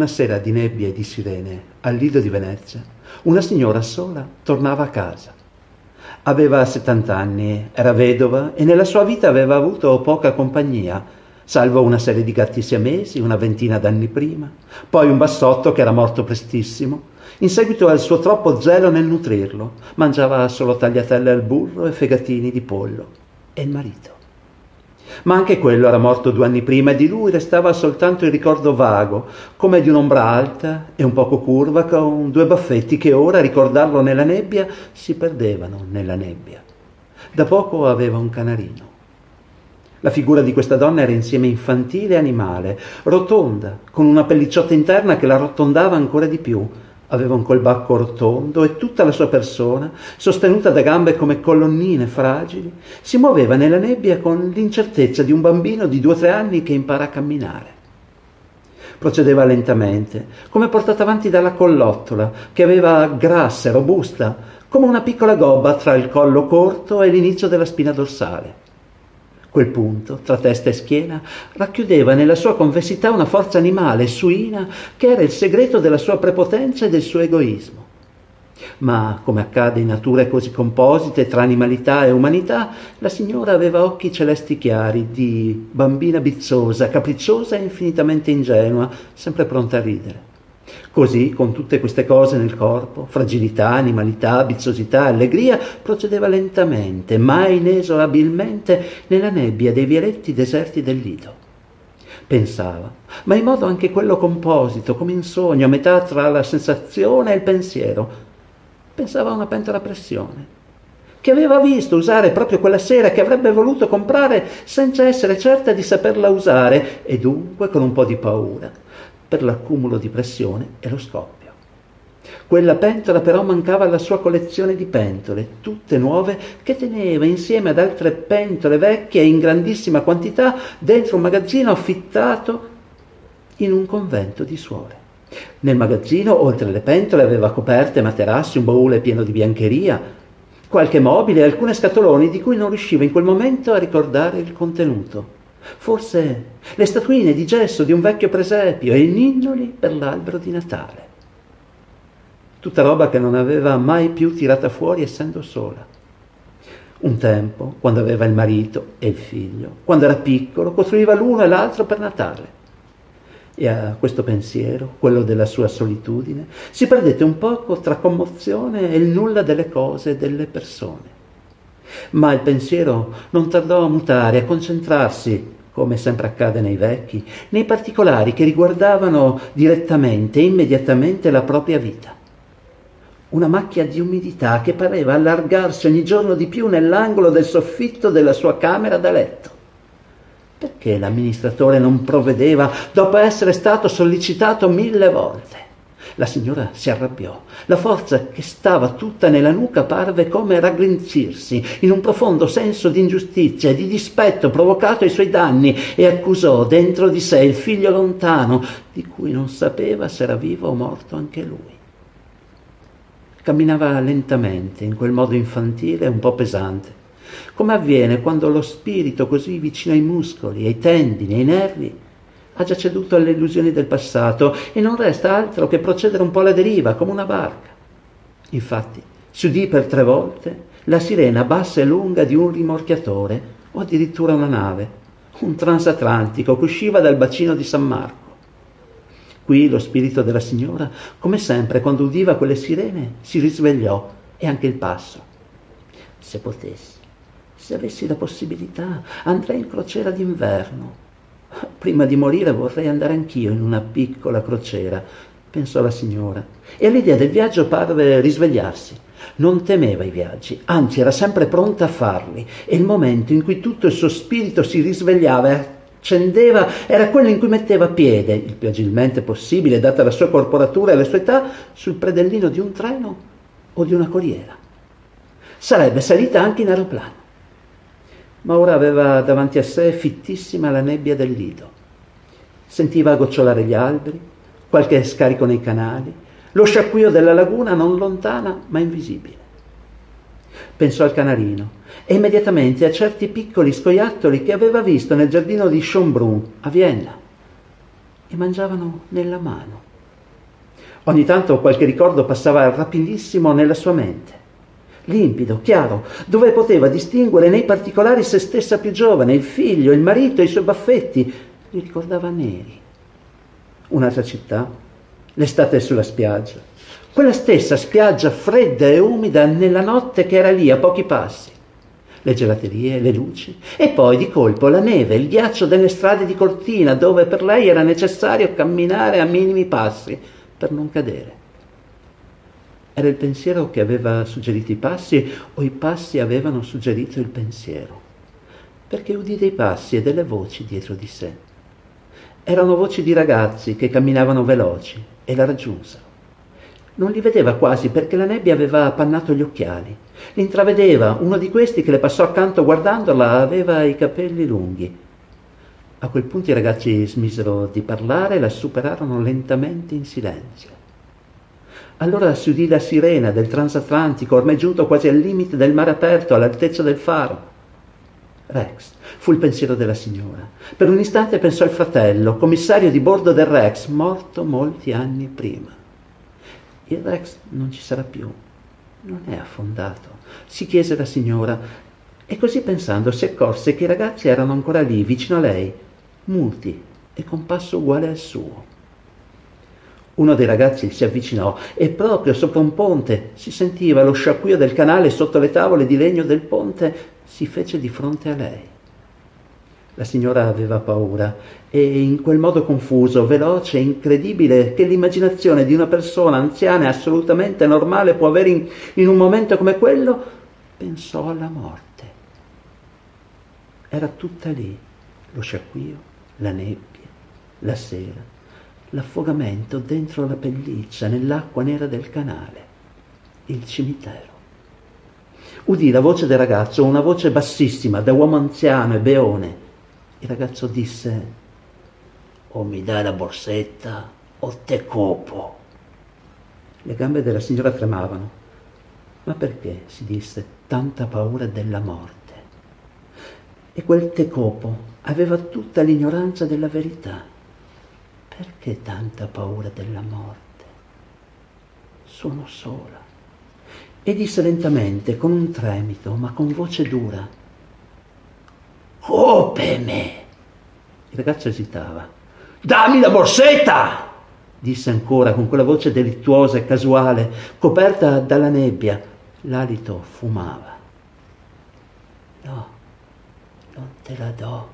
una sera di nebbie e di sirene, al Lido di Venezia, una signora sola tornava a casa. Aveva 70 anni, era vedova e nella sua vita aveva avuto poca compagnia, salvo una serie di gatti siamesi una ventina d'anni prima, poi un bassotto che era morto prestissimo, in seguito al suo troppo zelo nel nutrirlo. Mangiava solo tagliatelle al burro e fegatini di pollo. E il marito. Ma anche quello era morto 2 anni prima e di lui restava soltanto il ricordo vago, come di un'ombra alta e un poco curva con 2 baffetti che ora, a ricordarlo nella nebbia, si perdevano nella nebbia. Da poco aveva un canarino. La figura di questa donna era insieme infantile e animale, rotonda, con una pellicciotta interna che la arrotondava ancora di più. Aveva un colbacco rotondo e tutta la sua persona, sostenuta da gambe come colonnine fragili, si muoveva nella nebbia con l'incertezza di un bambino di 2 o 3 anni che impara a camminare. Procedeva lentamente, come portata avanti dalla collottola, che aveva grassa e robusta, come una piccola gobba tra il collo corto e l'inizio della spina dorsale. Quel punto, tra testa e schiena, racchiudeva nella sua convessità una forza animale, suina, che era il segreto della sua prepotenza e del suo egoismo. Ma, come accade in nature così composite tra animalità e umanità, la signora aveva occhi celesti chiari, di bambina bizzosa, capricciosa e infinitamente ingenua, sempre pronta a ridere. Così, con tutte queste cose nel corpo, fragilità, animalità, bizzosità, allegria, procedeva lentamente, ma inesorabilmente, nella nebbia dei vialetti deserti del Lido. Pensava, ma in modo anche quello composito, come in sogno, a metà tra la sensazione e il pensiero. Pensava a una pentola a pressione, che aveva visto usare proprio quella sera, che avrebbe voluto comprare senza essere certa di saperla usare, e dunque con un po' di paura, per l'accumulo di pressione e lo scoppio. Quella pentola però mancava alla sua collezione di pentole, tutte nuove, che teneva insieme ad altre pentole vecchie in grandissima quantità dentro un magazzino affittato in un convento di suore. Nel magazzino, oltre alle pentole, aveva coperte, materassi, un baule pieno di biancheria, qualche mobile e alcune scatoloni di cui non riusciva in quel momento a ricordare il contenuto. Forse le statuine di gesso di un vecchio presepio e i ninnoli per l'albero di Natale. Tutta roba che non aveva mai più tirata fuori essendo sola. Un tempo, quando aveva il marito e il figlio, quando era piccolo, costruiva l'uno e l'altro per Natale. E a questo pensiero, quello della sua solitudine, si perdette un poco tra commozione e il nulla delle cose e delle persone. Ma il pensiero non tardò a mutare, a concentrarsi, come sempre accade nei vecchi, nei particolari che riguardavano direttamente e immediatamente la propria vita. Una macchia di umidità che pareva allargarsi ogni giorno di più nell'angolo del soffitto della sua camera da letto. Perché l'amministratore non provvedeva dopo essere stato sollecitato 1000 volte? La signora si arrabbiò. La forza che stava tutta nella nuca parve come raggrinzirsi in un profondo senso di ingiustizia e di dispetto provocato ai suoi danni, e accusò dentro di sé il figlio lontano, di cui non sapeva se era vivo o morto anche lui. Camminava lentamente, in quel modo infantile e un po' pesante, come avviene quando lo spirito, così vicino ai muscoli, ai tendini, ai nervi, ha già ceduto alle illusioni del passato e non resta altro che procedere un po' alla deriva, come una barca. Infatti, si udì per 3 volte la sirena bassa e lunga di un rimorchiatore o addirittura una nave, un transatlantico che usciva dal bacino di San Marco. Qui lo spirito della signora, come sempre quando udiva quelle sirene, si risvegliò, e anche il passo. Se potessi, se avessi la possibilità, andrei in crociera d'inverno. Prima di morire vorrei andare anch'io in una piccola crociera, pensò la signora, e all'idea del viaggio parve risvegliarsi. Non temeva i viaggi, anzi era sempre pronta a farli, e il momento in cui tutto il suo spirito si risvegliava e accendeva era quello in cui metteva piede, il più agilmente possibile, data la sua corporatura e la sua età, sul predellino di un treno o di una corriera. Sarebbe salita anche in aeroplano. Ma ora aveva davanti a sé fittissima la nebbia del Lido. Sentiva gocciolare gli alberi, qualche scarico nei canali, lo sciacquio della laguna non lontana ma invisibile. Pensò al canarino e immediatamente a certi piccoli scoiattoli che aveva visto nel giardino di Schönbrunn a Vienna, e mangiavano nella mano. Ogni tanto qualche ricordo passava rapidissimo nella sua mente, limpido, chiaro, dove poteva distinguere nei particolari se stessa più giovane, il figlio, il marito, i suoi baffetti. Li ricordava neri. Un'altra città, l'estate sulla spiaggia, quella stessa spiaggia fredda e umida nella notte che era lì a pochi passi, le gelaterie, le luci e poi di colpo la neve, il ghiaccio delle strade di Cortina dove per lei era necessario camminare a minimi passi per non cadere. Era il pensiero che aveva suggerito i passi o i passi avevano suggerito il pensiero? Perché udì dei passi e delle voci dietro di sé. Erano voci di ragazzi che camminavano veloci e la raggiunsero. Non li vedeva quasi perché la nebbia aveva appannato gli occhiali. Li intravedeva, uno di questi che le passò accanto guardandola aveva i capelli lunghi. A quel punto i ragazzi smisero di parlare e la superarono lentamente in silenzio. Allora si udì la sirena del transatlantico, ormai giunto quasi al limite del mare aperto, all'altezza del faro. Rex, fu il pensiero della signora. Per un istante pensò al fratello, commissario di bordo del Rex, morto molti anni prima. Il Rex non ci sarà più, non è affondato, si chiese la signora, e così pensando si accorse che i ragazzi erano ancora lì, vicino a lei, muti e con passo uguale al suo. Uno dei ragazzi si avvicinò e proprio sopra un ponte si sentiva lo sciacquio del canale sotto le tavole di legno del ponte, si fece di fronte a lei. La signora aveva paura e in quel modo confuso, veloce, incredibile che l'immaginazione di una persona anziana e assolutamente normale può avere in un momento come quello, pensò alla morte. Era tutta lì, lo sciacquio, la nebbia, la sera, l'affogamento dentro la pelliccia nell'acqua nera del canale, il cimitero. Udì la voce del ragazzo, una voce bassissima, da uomo anziano e beone. Il ragazzo disse: «O mi dai la borsetta o te copo». Le gambe della signora tremavano. Ma perché, si disse, tanta paura della morte? E quel te copo aveva tutta l'ignoranza della verità. Perché tanta paura della morte? Sono sola. E disse lentamente, con un tremito, ma con voce dura: «Copeme!» Il ragazzo esitava. «Dammi la borsetta!» disse ancora con quella voce delittuosa e casuale, coperta dalla nebbia. L'alito fumava. «No, non te la do.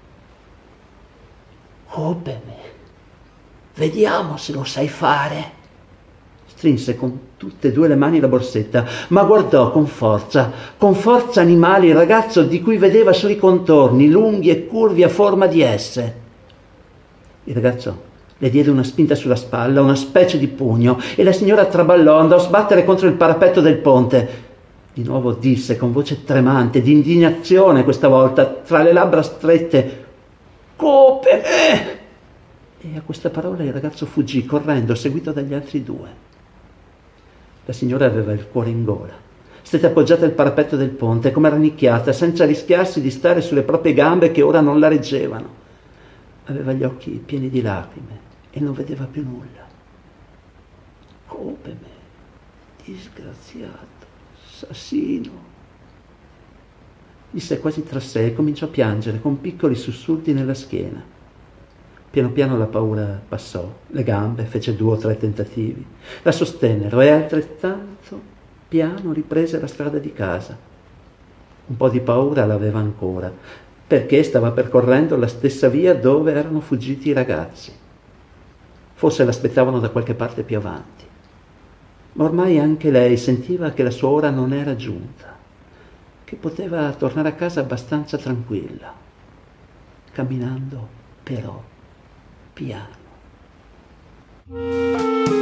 Copeme! Vediamo se lo sai fare». Strinse con tutte e due le mani la borsetta, ma guardò con forza animale il ragazzo di cui vedeva solo i contorni, lunghi e curvi a forma di S. Il ragazzo le diede una spinta sulla spalla, una specie di pugno, e la signora traballò, andò a sbattere contro il parapetto del ponte. Di nuovo disse con voce tremante, di indignazione questa volta, tra le labbra strette: «Copeme!» E a questa parola il ragazzo fuggì correndo, seguito dagli altri due. La signora aveva il cuore in gola. Stette appoggiata al parapetto del ponte, come rannicchiata, senza rischiarsi di stare sulle proprie gambe che ora non la reggevano. Aveva gli occhi pieni di lacrime e non vedeva più nulla. «Copeme, disgraziato, assassino», disse quasi tra sé e cominciò a piangere con piccoli sussulti nella schiena. Piano piano la paura passò, le gambe, fece 2 o 3 tentativi, la sostennero e altrettanto piano riprese la strada di casa. Un po' di paura l'aveva ancora, perché stava percorrendo la stessa via dove erano fuggiti i ragazzi. Forse l'aspettavano da qualche parte più avanti. Ma ormai anche lei sentiva che la sua ora non era giunta, che poteva tornare a casa abbastanza tranquilla, camminando però piano.